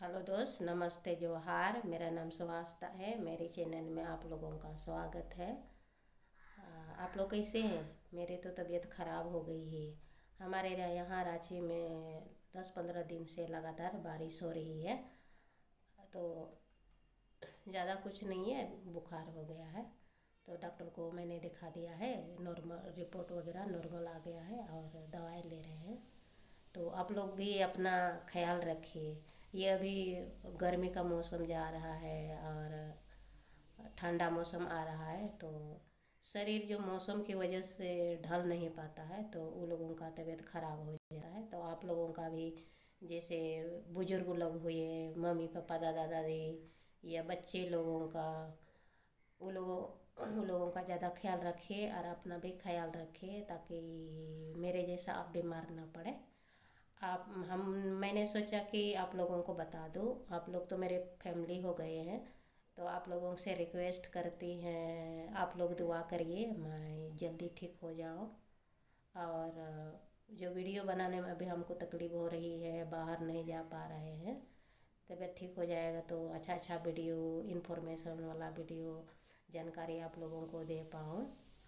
Hello दोस्त, नमस्ते, जोहार। मेरा नाम सुहास्ता है। मेरे चैनल में आप लोगों का स्वागत है। आप लोग कैसे हैं? मेरे तो तबीयत ख़राब हो गई है। हमारे यहाँ रांची में 10-15 दिन से लगातार बारिश हो रही है। तो ज़्यादा कुछ नहीं है, बुखार हो गया है। तो डॉक्टर को मैंने दिखा दिया है, नॉर्मल रिपोर्ट वगैरह नॉर्मल आ गया है और दवाई ले रहे हैं। तो आप लोग भी अपना ख्याल रखिए। ये अभी गर्मी का मौसम जा रहा है और ठंडा मौसम आ रहा है, तो शरीर जो मौसम की वजह से ढल नहीं पाता है, तो उन लोगों का तबीयत ख़राब हो जाता है। तो आप लोगों का भी, जैसे बुजुर्ग लोग हुए, मम्मी पापा दादा दादी या बच्चे लोगों का, उन लोगों का ज़्यादा ख्याल रखिए और अपना भी ख्याल रखिए, ताकि मेरे जैसा आप बीमार ना पड़े। आप हम मैंने सोचा कि आप लोगों को बता दूं। आप लोग तो मेरे फैमिली हो गए हैं, तो आप लोगों से रिक्वेस्ट करती हैं, आप लोग दुआ करिए मैं जल्दी ठीक हो जाऊं। और जो वीडियो बनाने में अभी हमको तकलीफ़ हो रही है, बाहर नहीं जा पा रहे हैं, तबीयत ठीक हो जाएगा तो अच्छा अच्छा वीडियो, इन्फॉर्मेशन वाला वीडियो, जानकारी आप लोगों को दे पाऊँ।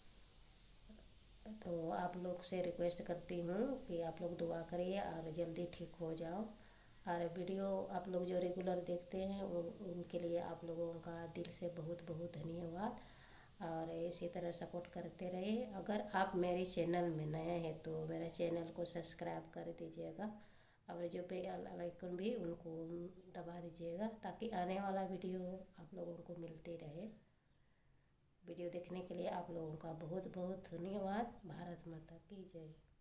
तो आप लोग से रिक्वेस्ट करती हूँ कि आप लोग दुआ करिए और जल्दी ठीक हो जाओ। और वीडियो आप लोग जो रेगुलर देखते हैं उनके लिए आप लोगों का दिल से बहुत बहुत धन्यवाद। और इसी तरह सपोर्ट करते रहिए। अगर आप मेरे चैनल में नए हैं तो मेरे चैनल को सब्सक्राइब कर दीजिएगा, और जो बेल आइकन भी उनको दबा दीजिएगा, ताकि आने वाला वीडियो आप लोगों को मिलते रहे। वीडियो देखने के लिए आप लोगों का बहुत बहुत धन्यवाद। भारत माता की जय।